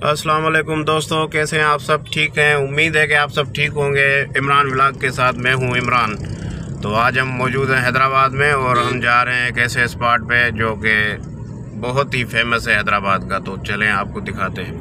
अस्सलाम वालेकुम दोस्तों, कैसे हैं आप? सब ठीक हैं? उम्मीद है कि आप सब ठीक होंगे। इमरान व्लॉग के साथ मैं हूं इमरान। तो आज हम मौजूद हैं हैदराबाद में और हम जा रहे हैं एक ऐसे स्पॉट पे जो कि बहुत ही फेमस है हैदराबाद का। तो चलें आपको दिखाते हैं।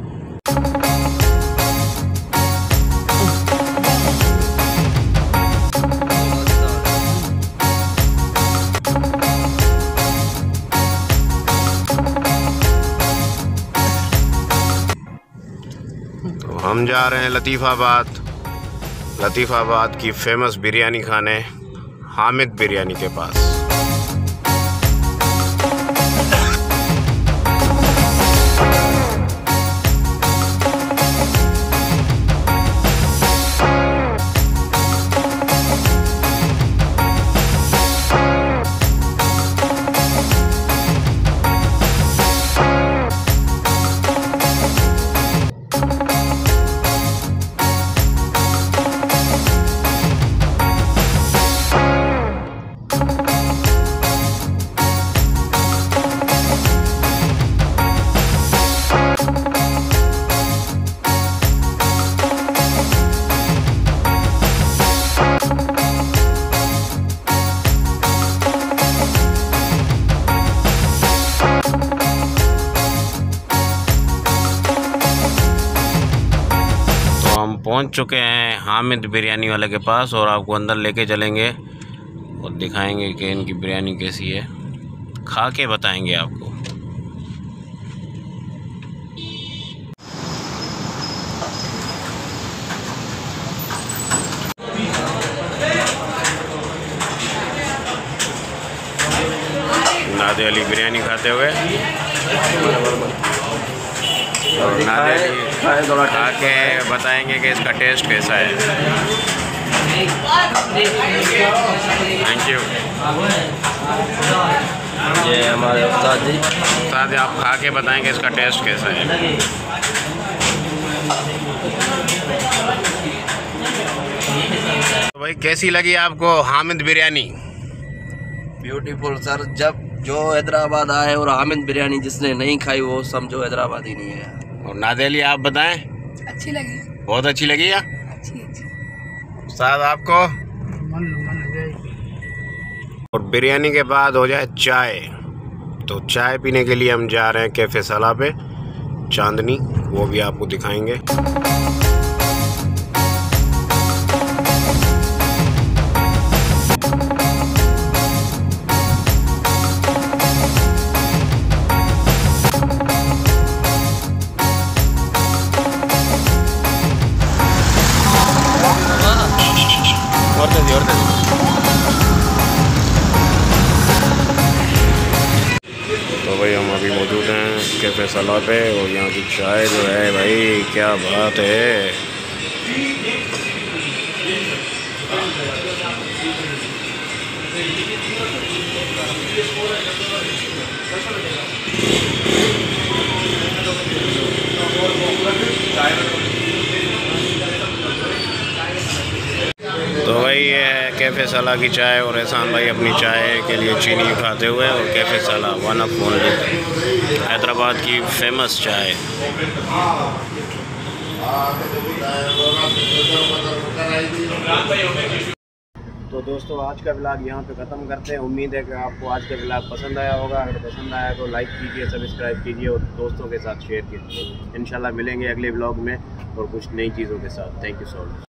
हम जा रहे हैं लतीफ़ाबाद की फेमस बिरयानी खाने, हामिद बिरयानी के पास। हम पहुंच चुके हैं हामिद बिरयानी वाले के पास और आपको अंदर लेके चलेंगे और दिखाएंगे कि इनकी बिरयानी कैसी है, खा के बताएंगे आपको। नादे अली बिरयानी खाते हुए और नादे अली खा के बताएंगे कि इसका टेस्ट कैसा है। Thank you. ये हमारे उस्ताद जी, आप खा के बताएंगे इसका टेस्ट कैसा है। तो भाई कैसी लगी आपको हामिद बिरयानी? Beautiful sir. जब जो हैदराबाद आए और हामिद बिरयानी जिसने नहीं खाई वो समझो हैदराबाद ही नहीं है। और नादे अली आप बताएं। अच्छी लगी, बहुत अच्छी लगी या? अच्छी। उस्ताद आपको? और बिरयानी के बाद हो जाए चाय, तो चाय पीने के लिए हम जा रहे हैं कैफ़े सलाह पे, चांदनी, वो भी आपको दिखाएंगे। तो भाई हम अभी मौजूद हैं कैफ़े सलाह पे और यहाँ की चाय जो है भाई क्या बात है। तो भाई ये है कैफ़े सलाह की चाय और एहसान भाई अपनी चाय के लिए चीनी खाते हुए। और कैफ़े सलाह वन ऑफ ओनली हैदराबाद की फेमस चाय। तो दोस्तों आज का व्लॉग यहाँ पे ख़त्म करते हैं। उम्मीद है कि आपको आज का व्लॉग पसंद आया होगा। अगर पसंद आया तो लाइक कीजिए, सब्सक्राइब कीजिए और दोस्तों के साथ शेयर कीजिए। इंशाल्लाह मिलेंगे अगले व्लॉग में और कुछ नई चीज़ों के साथ। Thank you so much.